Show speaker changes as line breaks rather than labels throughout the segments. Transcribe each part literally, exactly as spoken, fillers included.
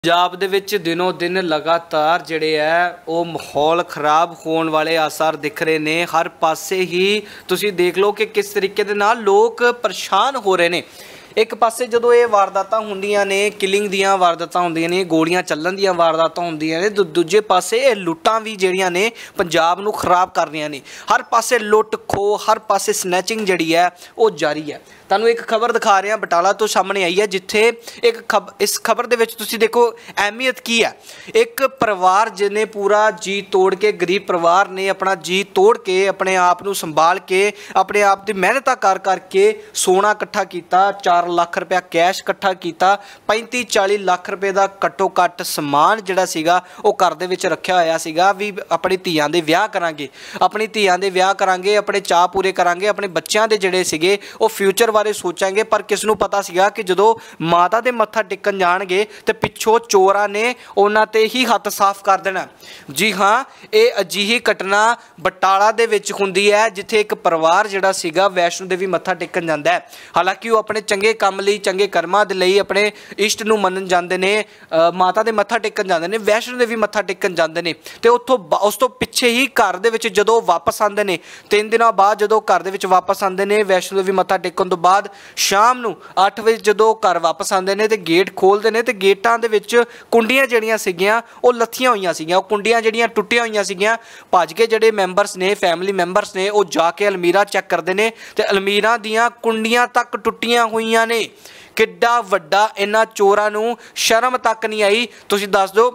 ਪੰਜਾਬ ਦੇ ਵਿੱਚ ਦਿਨੋਂ ਦਿਨ ਲਗਾਤਾਰ ਜਿਹੜੇ ਹੈ ਉਹ ਮਾਹੌਲ ਖਰਾਬ ਹੋਣ ਵਾਲੇ ਆਸਾਰ ਦਿਖ ਰਹੇ ਨੇ। ਹਰ ਪਾਸੇ ਹੀ ਤੁਸੀਂ ਦੇਖ ਲਓ ਕਿ ਕਿਸ ਤਰੀਕੇ ਦੇ ਨਾਲ ਲੋਕ ਪਰੇਸ਼ਾਨ ਹੋ ਰਹੇ ਨੇ। ਇੱਕ ਪਾਸੇ ਜਦੋਂ ਇਹ ਵਾਰਦਾਤਾਂ ਹੁੰਦੀਆਂ ਨੇ, ਕਿਲਿੰਗ ਦੀਆਂ ਵਾਰਦਾਤਾਂ ਹੁੰਦੀਆਂ ਨੇ, ਗੋਲੀਆਂ ਚੱਲਣ ਦੀਆਂ ਵਾਰਦਾਤਾਂ ਹੁੰਦੀਆਂ ਨੇ, ਦੂ ਦੂਜੇ ਪਾਸੇ ਇਹ ਲੁੱਟਾਂ ਵੀ ਜਿਹੜੀਆਂ ਨੇ ਪੰਜਾਬ ਨੂੰ ਖਰਾਬ ਕਰ ਰਹੀਆਂ ਨੇ। ਹਰ ਪਾਸੇ ਲੁੱਟ ਖੋਹ, ਹਰ ਪਾਸੇ ਸਨੈਚਿੰਗ ਜਿਹੜੀ ਹੈ ਉਹ ਜਾਰੀ ਹੈ। ਤੁਹਾਨੂੰ ਇੱਕ ਖਬਰ ਦਿਖਾ ਰਹੇ ਹਾਂ ਬਟਾਲਾ ਤੋਂ ਸਾਹਮਣੇ ਆਈ ਹੈ, ਜਿੱਥੇ ਇੱਕ ਖਬ ਇਸ ਖਬਰ ਦੇ ਵਿੱਚ ਤੁਸੀਂ ਦੇਖੋ ਅਹਿਮੀਅਤ ਕੀ ਹੈ। ਇੱਕ ਪਰਿਵਾਰ ਜਿਹਨੇ ਪੂਰਾ ਜੀ ਤੋੜ ਕੇ, ਗਰੀਬ ਪਰਿਵਾਰ ਨੇ ਆਪਣਾ ਜੀ ਤੋੜ ਕੇ ਆਪਣੇ ਆਪ ਨੂੰ ਸੰਭਾਲ ਕੇ, ਆਪਣੇ ਆਪ ਦੀ ਮਿਹਨਤਾਂ ਕਰ ਕਰਕੇ ਸੋਨਾ ਇਕੱਠਾ ਕੀਤਾ, ਚਾਰ ਲੱਖ ਰੁਪਇਆ ਕੈਸ਼ ਇਕੱਠਾ ਕੀਤਾ, ਪੈਂਤੀ ਚਾਲੀ ਲੱਖ ਰੁਪਏ ਦਾ ਘੱਟੋ ਘੱਟ ਸਮਾਨ ਜਿਹੜਾ ਸੀਗਾ ਉਹ ਘਰ ਦੇ ਵਿੱਚ ਰੱਖਿਆ ਹੋਇਆ ਸੀਗਾ ਵੀ ਆਪਣੀ ਧੀਆਂ ਦੇ ਵਿਆਹ ਕਰਾਂਗੇ, ਆਪਣੀ ਧੀਆਂ ਦੇ ਵਿਆਹ ਕਰਾਂਗੇ, ਆਪਣੇ ਚਾਅ ਪੂਰੇ ਕਰਾਂਗੇ, ਆਪਣੇ ਬੱਚਿਆਂ ਦੇ ਜਿਹੜੇ ਸੀਗੇ ਉਹ ਫਿਊਚਰ ਬਾਰੇ ਸੋਚਾਂਗੇ। ਪਰ ਕਿਸ ਨੂੰ ਪਤਾ ਸੀਗਾ ਕਿ ਜਦੋਂ ਮਾਤਾ ਦੇ ਮੱਥਾ ਟੇਕਣ ਜਾਣਗੇ ਤੇ ਪਿੱਛੋਂ ਚੋਰਾਂ ਨੇ ਉਹਨਾਂ ਤੇ ਹੀ ਹੱਥ ਸਾਫ਼ ਕਰ ਦੇਣਾ। ਜੀ ਹਾਂ, ਇਹ ਅਜਿਹੀ ਘਟਨਾ ਬਟਾਲਾ ਦੇ ਵਿੱਚ ਹੁੰਦੀ ਹੈ, ਜਿੱਥੇ ਇੱਕ ਪਰਿਵਾਰ ਜਿਹੜਾ ਸੀਗਾ ਵੈਸ਼ਨੋ ਦੇਵੀ ਮੱਥਾ ਟੇਕਣ ਜਾਂਦਾ ਹੈ। ਹਾਲਾਂਕਿ ਉਹ ਆਪਣੇ ਚੰਗੇ ਕੰਮ ਲਈ, ਚੰਗੇ ਕਰਮਾਂ ਦੇ ਲਈ ਆਪਣੇ ਇਸ਼ਟ ਨੂੰ ਮੰਨਣ ਜਾਂਦੇ ਨੇ, ਮਾਤਾ ਦੇ ਮੱਥਾ ਟੇਕਣ ਜਾਂਦੇ ਨੇ, ਵੈਸ਼ਨੋ ਦੇਵੀ ਮੱਥਾ ਟੇਕਣ ਜਾਂਦੇ ਨੇ ਤੇ ਉੱਥੋਂ ਉਸ ਤੋਂ ਪਿੱਛੇ ਹੀ ਘਰ ਦੇ ਵਿੱਚ ਜਦੋਂ ਵਾਪਸ ਆਉਂਦੇ ਨੇ, ਤਿੰਨ ਦਿਨਾਂ ਬਾਅਦ ਜਦੋਂ ਘਰ ਦੇ ਵਿੱਚ ਵਾਪਸ ਆਉਂਦੇ ਨੇ ਵੈਸ਼ਨੋ ਦੇਵੀ ਮੱਥਾ ਟੇਕਣ ਤੋਂ ਬਾਅਦ, ਸ਼ਾਮ ਨੂੰ ਅੱਠ ਵਜੇ ਜਦੋਂ ਘਰ ਵਾਪਸ ਆਉਂਦੇ ਨੇ ਤੇ ਗੇਟ ਖੋਲ੍ਹਦੇ ਨੇ ਤੇ ਗੇਟਾਂ ਦੇ ਵਿੱਚ ਕੁੰਡੀਆਂ ਜਿਹੜੀਆਂ ਸੀਗੀਆਂ ਉਹ ਲੱਥੀਆਂ ਹੋਈਆਂ ਸੀਗੀਆਂ, ਉਹ ਕੁੰਡੀਆਂ ਜਿਹੜੀਆਂ ਟੁੱਟੀਆਂ ਹੋਈਆਂ ਸੀਗੀਆਂ। ਭੱਜ ਕੇ ਜਿਹੜੇ ਮੈਂਬਰਸ ਨੇ, ਫੈਮਿਲੀ ਮੈਂਬਰਸ ਨੇ, ਉਹ ਜਾ ਕੇ ਅਲਮੀਰਾ ਚੈੱਕ ਕਰਦੇ ਨੇ ਤੇ ਅਲਮੀਰਾ ਦੀਆਂ ਕੁੰਡੀਆਂ ਤੱਕ ਟੁੱਟੀਆਂ ਹੋਈਆਂ ਨੇ। ਕਿੱਡਾ ਵੱਡਾ ਇਹਨਾਂ ਚੋਰਾਂ ਨੂੰ ਸ਼ਰਮ ਤੱਕ ਨਹੀਂ ਆਈ। ਤੁਸੀਂ ਦੱਸ ਦਿਓ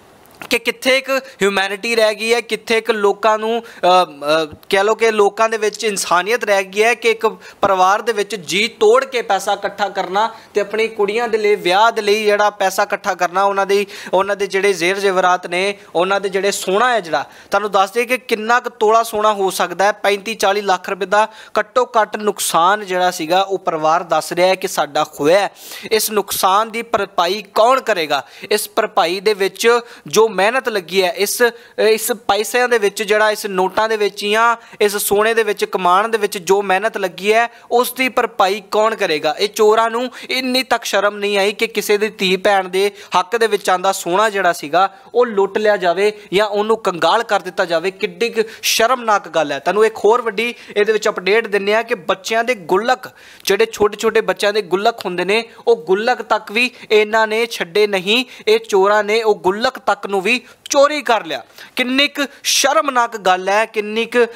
ਕਿ ਕਿੱਥੇ ਇੱਕ ਹਿਊਮੈਨਿਟੀ ਰਹਿ ਗਈ ਹੈ, ਕਿੱਥੇ ਇੱਕ ਲੋਕਾਂ ਨੂੰ ਕਹਿ ਲਓ ਕਿ ਲੋਕਾਂ ਦੇ ਵਿੱਚ ਇਨਸਾਨੀਅਤ ਰਹਿ ਗਈ ਹੈ ਕਿ ਇੱਕ ਪਰਿਵਾਰ ਦੇ ਵਿੱਚ ਜੀ ਤੋੜ ਕੇ ਪੈਸਾ ਇਕੱਠਾ ਕਰਨਾ ਤੇ ਆਪਣੀ ਕੁੜੀਆਂ ਦੇ ਲਈ, ਵਿਆਹ ਦੇ ਲਈ ਜਿਹੜਾ ਪੈਸਾ ਇਕੱਠਾ ਕਰਨਾ, ਉਹਨਾਂ ਦੀ ਉਹਨਾਂ ਦੇ ਜਿਹੜੇ ਜ਼ੇਰ ਜ਼ੇਵਰਾਤ ਨੇ, ਉਹਨਾਂ ਦੇ ਜਿਹੜੇ ਸੋਨਾ ਹੈ, ਜਿਹੜਾ ਤੁਹਾਨੂੰ ਦੱਸ ਦੇ ਕਿ ਕਿੰਨਾ ਕੁ ਤੋਲਾ ਸੋਨਾ ਹੋ ਸਕਦਾ ਹੈ। ਪੈਂਤੀ ਚਾਲੀ ਲੱਖ ਰੁਪਏ ਦਾ ਘੱਟੋ ਘੱਟ ਨੁਕਸਾਨ ਜਿਹੜਾ ਸੀਗਾ ਉਹ ਪਰਿਵਾਰ ਦੱਸ ਰਿਹਾ ਹੈ ਕਿ ਸਾਡਾ ਹੋਇਆ। ਇਸ ਨੁਕਸਾਨ ਦੀ ਭਰਪਾਈ ਕੌਣ ਕਰੇਗਾ? ਇਸ ਭਰਪਾਈ ਦੇ ਵਿੱਚ ਜੋ ਮਿਹਨਤ ਲੱਗੀ ਹੈ, ਇਸ ਇਸ ਪੈਸਿਆਂ ਦੇ ਵਿੱਚ, ਜਿਹੜਾ ਇਸ ਨੋਟਾਂ ਦੇ ਵਿੱਚ ਜਾਂ ਇਸ ਸੋਨੇ ਦੇ ਵਿੱਚ ਕਮਾਉਣ ਦੇ ਵਿੱਚ ਜੋ ਮਿਹਨਤ ਲੱਗੀ ਹੈ, ਉਸ ਦੀ ਭਰਪਾਈ ਕੌਣ ਕਰੇਗਾ? ਇਹ ਚੋਰਾਂ ਨੂੰ ਇੰਨੀ ਤੱਕ ਸ਼ਰਮ ਨਹੀਂ ਆਈ ਕਿ ਕਿਸੇ ਦੀ ਧੀ ਭੈਣ ਦੇ ਹੱਕ ਦੇ ਵਿੱਚ ਆਉਂਦਾ ਸੋਨਾ ਜਿਹੜਾ ਸੀਗਾ ਉਹ ਲੁੱਟ ਲਿਆ ਜਾਵੇ ਜਾਂ ਉਹਨੂੰ ਕੰਗਾਲ ਕਰ ਦਿੱਤਾ ਜਾਵੇ। ਕਿੱਡੀ ਕੁ ਸ਼ਰਮਨਾਕ ਗੱਲ ਹੈ। ਤੁਹਾਨੂੰ ਇੱਕ ਹੋਰ ਵੱਡੀ ਇਹਦੇ ਵਿੱਚ ਅਪਡੇਟ ਦਿੰਦੇ ਹਾਂ ਕਿ ਬੱਚਿਆਂ ਦੇ ਗੁੱਲਕ, ਜਿਹੜੇ ਛੋਟੇ ਛੋਟੇ ਬੱਚਿਆਂ ਦੇ ਗੁੱਲਕ ਹੁੰਦੇ ਨੇ, ਉਹ ਗੁੱਲਕ ਤੱਕ ਵੀ ਇਹਨਾਂ ਨੇ ਛੱਡੇ ਨਹੀਂ। ਇਹ ਚੋਰਾਂ ਨੇ ਉਹ ਗੁੱਲਕ ਤੱਕ ਨੂੰ ਵੀ ਚੋਰੀ ਕਰ ਲਿਆ। ਕਿੰਨੀ ਕੁ ਸ਼ਰਮਨਾਕ ਗੱਲ ਹੈ, ਕਿੰਨੀ ਕੁ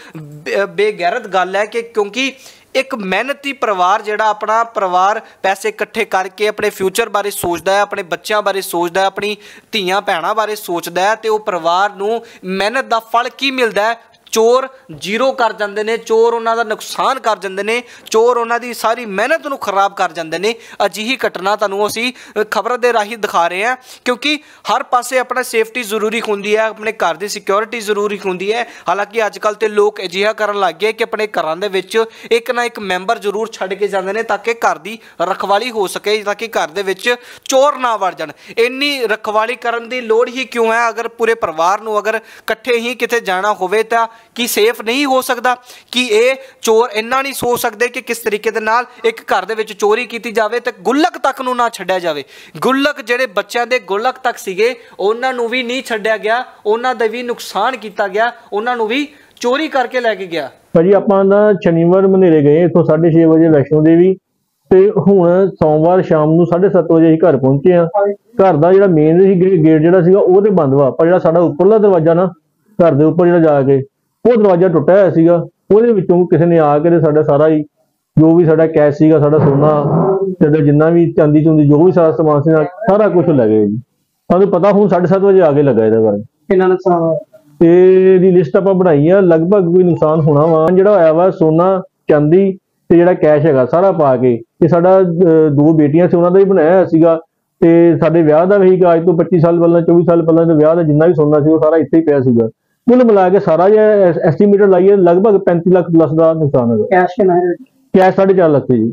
ਬੇਗੈਰਤ ਗੱਲ ਹੈ ਕਿ ਕਿਉਂਕਿ ਇੱਕ ਮਿਹਨਤੀ ਪਰਿਵਾਰ ਜਿਹੜਾ ਆਪਣਾ ਪਰਿਵਾਰ ਪੈਸੇ ਇਕੱਠੇ ਕਰਕੇ ਆਪਣੇ ਫਿਊਚਰ ਬਾਰੇ ਸੋਚਦਾ ਹੈ, ਆਪਣੇ ਬੱਚਿਆਂ ਬਾਰੇ ਸੋਚਦਾ ਹੈ, ਆਪਣੀ ਧੀਆਂ ਭੈਣਾਂ ਬਾਰੇ ਸੋਚਦਾ ਹੈ ਤੇ ਉਹ ਪਰਿਵਾਰ ਨੂੰ ਮਿਹਨਤ ਦਾ ਫਲ ਕੀ ਮਿਲਦਾ ਹੈ? ਚੋਰ ਜ਼ੀਰੋ ਕਰ ਜਾਂਦੇ ਨੇ, ਚੋਰ ਉਹਨਾਂ ਦਾ ਨੁਕਸਾਨ ਕਰ ਜਾਂਦੇ ਨੇ, ਚੋਰ ਉਹਨਾਂ ਦੀ ਸਾਰੀ ਮਿਹਨਤ ਨੂੰ ਖਰਾਬ ਕਰ ਜਾਂਦੇ ਨੇ। ਅਜਿਹੀ ਘਟਨਾ ਤੁਹਾਨੂੰ ਅਸੀਂ ਖਬਰ ਦੇ ਰਾਹੀਂ ਦਿਖਾ ਰਹੇ ਹਾਂ ਕਿਉਂਕਿ ਹਰ ਪਾਸੇ ਆਪਣਾ ਸੇਫਟੀ ਜ਼ਰੂਰੀ ਹੁੰਦੀ ਹੈ, ਆਪਣੇ ਘਰ ਦੀ ਸਿਕਿਉਰਿਟੀ ਜ਼ਰੂਰੀ ਹੁੰਦੀ ਹੈ। ਹਾਲਾਂਕਿ ਅੱਜ ਕੱਲ੍ਹ ਤੇ ਲੋਕ ਅਜਿਹਾ ਕਰਨ ਲੱਗ ਗਏ ਕਿ ਆਪਣੇ ਘਰਾਂ ਦੇ ਵਿੱਚ ਇੱਕ ਨਾ ਇੱਕ ਮੈਂਬਰ ਜ਼ਰੂਰ ਛੱਡ ਕੇ ਜਾਂਦੇ ਨੇ ਤਾਂ ਕਿ ਘਰ ਦੀ ਰਖਵਾਲੀ ਹੋ ਸਕੇ, ਤਾਂ ਕਿ ਘਰ ਦੇ ਵਿੱਚ ਚੋਰ ਨਾ ਵੜ ਜਾਣ। ਇੰਨੀ ਰਖਵਾਲੀ ਕਰਨ ਦੀ ਲੋੜ ਹੀ ਕਿਉਂ ਹੈ? ਅਗਰ ਪੂਰੇ ਪਰਿਵਾਰ ਨੂੰ ਅਗਰ ਇਕੱਠੇ ਹੀ ਕਿਤੇ ਜਾਣਾ ਹੋਵੇ ਤਾਂ ਕੀ ਸੇਫ ਨਹੀਂ ਹੋ ਸਕਦਾ? ਕਿ ਇਹ ਚੋਰ ਇੰਨਾ ਨਹੀਂ ਸੋਚ ਸਕਦੇ ਕਿ ਕਿਸ ਤਰੀਕੇ ਦੇ ਨਾਲ ਇੱਕ ਘਰ ਦੇ ਵਿੱਚ ਚੋਰੀ ਕੀਤੀ ਜਾਵੇ ਤੇ ਗੁੱਲਕ ਤੱਕ ਨੂੰ ਨਾ ਛੱਡਿਆ ਜਾਵੇ? ਗੁੱਲਕ ਜਿਹੜੇ ਬੱਚਿਆਂ ਦੇ ਗੁੱਲਕ ਤੱਕ ਸੀਗੇ ਉਹਨਾਂ ਨੂੰ ਵੀ ਨਹੀਂ ਛੱਡਿਆ ਗਿਆ, ਉਹਨਾਂ ਦਾ ਵੀ ਨੁਕਸਾਨ ਕੀਤਾ ਗਿਆ, ਉਹਨਾਂ ਨੂੰ ਵੀ ਚੋਰੀ ਕਰਕੇ ਲੈ ਕੇ ਗਿਆ।
ਭਾਜੀ ਆਪਾਂ ਨਾ ਸ਼ਨੀਵਾਰ ਮਨੇਰੇ ਗਏ ਇੱਥੋਂ ਸਾਢੇ ਛੇ ਵਜੇ ਵੈਸ਼ਨੋ ਦੇਵੀ ਤੇ ਹੁਣ ਸੋਮਵਾਰ ਸ਼ਾਮ ਨੂੰ ਸਾਢੇ ਸੱਤ ਵਜੇ ਅਸੀਂ ਘਰ ਪਹੁੰਚੇ ਆ। ਘਰ ਦਾ ਜਿਹੜਾ ਮੇਨ ਗੇਟ ਜਿਹੜਾ ਸੀਗਾ ਉਹ ਤੇ ਬੰਦ ਵਾ, ਪਰ ਜਿਹੜਾ ਸਾਡਾ ਉੱਪਰਲਾ ਦਰਵਾਜ਼ਾ ਨਾ ਘਰ ਦੇ ਉੱਪਰ ਜਿਹੜਾ ਜਾ ਕੇ ਉਹ ਦਰਵਾਜ਼ਾ ਟੁੱਟਿਆ ਹੋਇਆ ਸੀਗਾ। ਉਹਦੇ ਵਿੱਚੋਂ ਕਿਸੇ ਨੇ ਆ ਕੇ ਸਾਡਾ ਸਾਰਾ ਹੀ ਜੋ ਵੀ ਸਾਡਾ ਕੈਸ਼ ਸੀਗਾ, ਸਾਡਾ ਸੋਨਾ, ਸਾਡਾ ਜਿੰਨਾ ਵੀ ਚਾਂਦੀ ਚੁੰਦੀ ਜੋ ਵੀ ਸਾਰਾ ਸਮਾਨ ਸੀ ਸਾਰਾ ਕੁਝ ਲੈ ਗਏ ਜੀ। ਸਾਨੂੰ ਪਤਾ ਹੁਣ ਸਾਢੇ ਸੱਤ ਵਜੇ ਆ ਕੇ ਲੱਗਾ ਇਹਦੇ ਬਾਰੇ ਕਿੰਨਾ ਨੁਕਸਾਨ ਤੇ ਇਹਦੀ ਲਿਸਟ ਆਪਾਂ ਬਣਾਈ ਆ। ਲਗਭਗ ਵੀ ਨੁਕਸਾਨ ਹੋਣਾ ਵਾ ਜਿਹੜਾ ਹੋਇਆ ਵਾ ਸੋਨਾ, ਚਾਂਦੀ ਤੇ ਜਿਹੜਾ ਕੈਸ਼ ਹੈਗਾ ਸਾਰਾ ਪਾ ਕੇ। ਤੇ ਸਾਡਾ ਦੋ ਬੇਟੀਆਂ ਸੀ ਉਹਨਾਂ ਦਾ ਵੀ ਬਣਾਇਆ ਹੋਇਆ ਸੀਗਾ ਤੇ ਸਾਡੇ ਵਿਆਹ ਦਾ ਵੀ ਅੱਜ ਤੋਂ ਪੱਚੀ ਸਾਲ ਪਹਿਲਾਂ, ਚੌਵੀ ਸਾਲ ਪਹਿਲਾਂ ਦੇ ਵਿਆਹ ਦਾ ਜਿੰਨਾ ਵੀ ਸੋਨਾ ਸੀ ਉਹ ਸਾਰਾ ਇੱਥੇ ਹੀ ਪਿਆ ਸੀਗਾ। ਕੁੱਲ ਮਿਲਾ ਕੇ ਸਾਰਾ ਜੇ ਐਸਟੀਮੇਟਡ ਲਾਈਏ ਲਗਭਗ ਪੈਂਤੀ ਲੱਖ ਪਲੱਸ ਦਾ ਨੁਕਸਾਨ ਹੈਗਾ। ਕੈਸ਼ ਕਿੰਨਾ ਹੈ? ਕੈਸ਼ ਸਾਢੇ ਚਾਰ ਲੱਖ ਜੀ।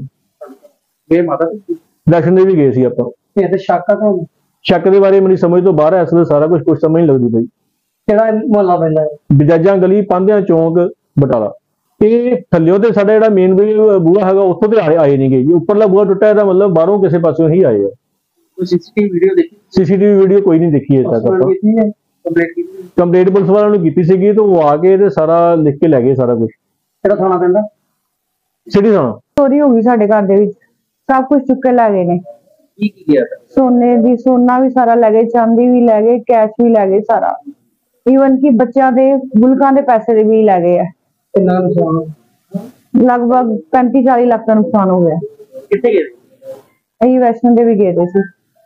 ਇਹ ਮਾਤਾ ਵੈਸ਼ਨੋ ਦੇਵੀ ਗਏ ਸੀ ਆਪਾਂ। ਇਹ ਤੇ ਸ਼ੱਕ ਆ ਤੁਹਾਨੂੰ? ਸ਼ੱਕ ਦੇ ਬਾਰੇ ਮੇਰੀ ਸਮਝ ਤੋਂ ਬਾਹਰ ਹੈ, ਅਸਲ ਸਾਰਾ ਕੁਝ ਕੁਝ ਸਮਝ ਨਹੀਂ ਲੱਗਦੀ ਪਈ। ਕਿਹੜਾ ਮੁਹੱਲਾ ਪੈਂਦਾ ਹੈ? ਬਜਾਜਾਂ ਗਲੀ, ਪਾਂਧਿਆਂ ਚੌਂਕ, ਬਟਾਲਾ। ਇਹ ਥੱਲਿਓ ਤੇ ਸਾਡਾ ਜਿਹੜਾ ਮੇਨ ਬੂਹਾ ਹੈਗਾ ਉੱਥੋਂ ਤੇ ਆਏ ਨਹੀਂ ਗਏ ਜੀ। ਉੱਪਰਲਾ ਬੂਹਾ ਟੁੱਟਾ ਇਹਦਾ ਮਤਲਬ ਬਾਹਰੋਂ ਕਿਸੇ ਪਾਸਿਓਂ ਹੀ ਆਏ ਆ।
ਕੋਈ ਸੀਸੀਟੀਵੀ ਵੀਡੀਓ ਦੇਖੀ?
ਸੀਸੀਟੀਵੀ ਵੀਡੀਓ ਕੋਈ ਨਹੀਂ ਦੇਖੀ ਅਜੇ ਤੱਕ ਆਪਾਂ।
ਕੀਤੀ ਹੈ ਕੰਪਲੀਟ ਕੀਤੀ?
ਕੰਪਲੀਟ ਪੁਲਿਸ ਵਾਲਿਆਂ ਨੂੰ ਕੀਤੀ ਸੀਗੀ ਤੇ ਉਹ ਆ ਕੇ ਤੇ ਸਾਰਾ ਲਿਖ ਕੇ ਲੈ ਗਏ ਸਾਰਾ ਕੁਝ।
ਕਿਹੜਾ ਥਾਣਾ ਪੈਂਦਾ?
ਸਿਟੀ ਥਾਣਾ।
ਚੋਰੀ ਹੋ ਗਈ ਸਾਡੇ ਘਰ ਦੇ ਵਿੱਚ, ਸਭ ਕੁਝ ਚੁੱਕ ਕੇ ਲੈ ਗਏ ਨੇ।
ਕੀ ਕੀ ਗਿਆ?
ਸੋਨੇ ਦੀ ਸੋਨਾ ਵੀ ਸਾਰਾ ਲੈ ਗਏ, ਚਾਂਦੀ ਵੀ ਲੈ ਗਏ, ਕੈਸ਼ ਵੀ ਲੈ ਗਏ ਸਾਰਾ, ਈਵਨ ਕਿ ਬੱਚਿਆਂ ਦੇ ਗੁਲਕਾਂ ਦੇ ਪੈਸੇ ਦੇ ਵੀ ਲੈ ਗਏ ਆ।
ਕਿੰਨਾ ਨੁਕਸਾਨ?
ਲਗਭਗ ਪੈਂਤੀ ਚਾਲੀ ਲੱਖ ਦਾ ਨੁਕਸਾਨ ਹੋ ਗਿਆ।
ਕਿੱਥੇ ਗਏ?
ਅਸੀਂ ਵੈਸ਼ਨੋ ਦੇਵੀ ਗਏ ਦੇ ਸੀ।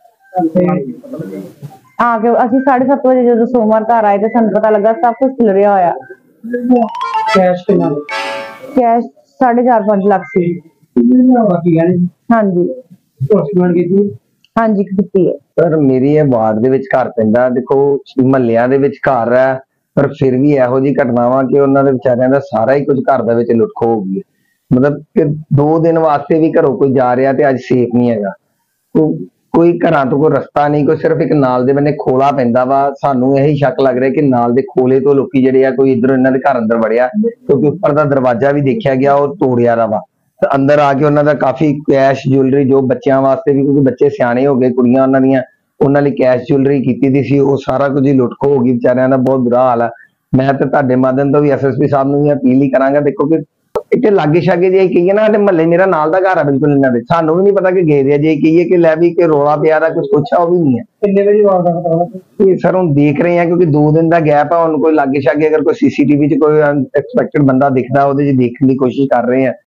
ਆ ਕੇ ਅਸੀਂ ਸਾਢੇ ਸੱਤ ਵਜੇ ਜਦੋਂ ਸੋਮਵਾਰ ਘਰ ਆਏ ਤੇ ਸਾਨੂੰ ਪਤਾ ਲੱਗਾ ਸਭ ਕੁਝ ਖਿਲਰਿਆ ਹੋਇਆ।
ਕੈਸ਼ ਕਿੰਨਾ?
ਕੈਸ਼ ਸਾਢੇ ਚਾਰ ਪੰਜ ਲੱਖ ਸੀ।
ਬਾਕੀ ਗਹਿਣੇ?
ਹਾਂਜੀ
ਹਸਪਤਾਲ ਕੀਤੀ?
ਹਾਂਜੀ ਕੀਤੀ ਹੈ।
ਸਰ ਮੇਰੀ ਇਹ ਵਾਰਡ ਦੇ ਵਿੱਚ ਘਰ ਪੈਂਦਾ, ਦੇਖੋ ਮਹੱਲਿਆਂ ਦੇ ਵਿੱਚ ਘਰ ਹੈ, ਪਰ ਫਿਰ ਵੀ ਇਹੋ ਜਿਹੀ ਘਟਨਾਵਾਂ ਕਿ ਉਹਨਾਂ ਦੇ ਵਿਚਾਰਿਆਂ ਦਾ ਸਾਰਾ ਹੀ ਕੁਝ ਘਰ ਦੇ ਵਿੱਚ ਲੁੱਟ ਖੋਹ ਹੋ ਗਈ। ਮਤਲਬ ਕਿ ਦੋ ਦਿਨ ਵਾਸਤੇ ਵੀ ਘਰੋਂ ਕੋਈ ਜਾ ਰਿਹਾ ਤੇ ਅੱਜ ਸੇਫ ਨਹੀਂ ਹੈਗਾ। ਕੋਈ ਘਰਾਂ ਤੋਂ ਕੋਈ ਰਸਤਾ ਨਹੀਂ, ਕੋਈ ਸਿਰਫ ਇੱਕ ਨਾਲ ਦੇ ਬੰਨੇ ਖੋਲਾ ਪੈਂਦਾ ਵਾ। ਸਾਨੂੰ ਇਹੀ ਸ਼ੱਕ ਲੱਗ ਰਿਹਾ ਕਿ ਨਾਲ ਦੇ ਖੋਲੇ ਤੋਂ ਲੋਕੀ ਜਿਹੜੇ ਆ ਕੋਈ ਇੱਧਰ ਇਹਨਾਂ ਦੇ ਘਰ ਅੰਦਰ ਵੜਿਆ, ਕਿਉਂਕਿ ਉੱਪਰ ਦਾ ਦਰਵਾਜ਼ਾ ਵੀ ਦੇਖਿਆ ਗਿਆ ਉਹ ਤੋੜਿਆ ਦਾ ਵਾ। ਅੰਦਰ ਆ ਕੇ ਉਹਨਾਂ ਦਾ ਕਾਫੀ ਕੈਸ਼ ਜੁਐਲਰੀ, ਜੋ ਬੱਚਿਆਂ ਵਾਸਤੇ ਵੀ, ਕਿਉਂਕਿ ਬੱਚੇ ਸਿਆਣੇ ਹੋ ਗਏ, ਕੁੜੀਆਂ ਉਹਨਾਂ ਦੀਆਂ, ਉਹਨਾਂ ਲਈ ਕੈਸ਼ ਜੁਐਲਰੀ ਕੀਤੀ ਦੀ ਸੀ, ਉਹ ਸਾਰਾ ਕੁਝ ਹੀ ਲੁੱਟ ਖੋਹ ਹੋ ਗਈ। ਵਿਚਾਰਿਆਂ ਦਾ ਬਹੁਤ ਬੁਰਾ ਹਾਲ ਹੈ। ਮੈਂ ਤਾਂ ਤੁਹਾਡੇ ਮਾਧਿਅਮ ਤੋਂ ਵੀ ਐਸ ਐਸ ਪੀ ਸਾਹਿਬ ਨੂੰ ਵੀ ਅਪੀਲ ਹੀ ਕਰਾਂਗਾ, ਦੇਖੋ ਕਿ ਇੱਥੇ ਲਾਗੇ ਛਾਗੇ ਜੇ ਕਹੀਏ ਨਾ, ਤੇ ਮਹੱਲੇ ਮੇਰਾ ਨਾਲ ਦਾ ਘਰ ਆ ਬਿਲਕੁਲ ਇਹਨਾਂ ਦੇ, ਸਾਨੂੰ ਵੀ ਨਹੀਂ ਪਤਾ ਕਿ ਗਏ ਦੇ ਆ। ਜੇ ਕਹੀਏ ਕਿ ਲੈ ਵੀ ਕਿ ਰੋਲਾ ਪਿਆ ਦਾ ਕੁਝ ਪੁੱਛਾ, ਉਹ ਵੀ ਨਹੀਂ ਹੈ।
ਕਿੰਨੇ ਵਜੇ ਵਾਰਦਾ ਪਤਾ ਲੱਗਾ?
ਇਹ ਸਰ ਹੁਣ ਦੇਖ ਰਹੇ ਆ, ਕਿਉਂਕਿ ਦੋ ਦਿਨ ਦਾ ਗੈਪ ਆ। ਹੁਣ ਕੋਈ ਲਾਗੇ ਛਾਗੇ ਅਗਰ ਕੋਈ ਸੀਸੀਟੀਵੀ 'ਚ ਕੋਈ ਅਨਐਕਸਪੈਕਟਡ ਬੰਦਾ ਦਿਖਦਾ, ਉਹਦੇ 'ਚ ਦੇਖਣ ਦੀ ਕੋਸ਼ਿਸ਼ ਕਰ ਰਹੇ ਆ।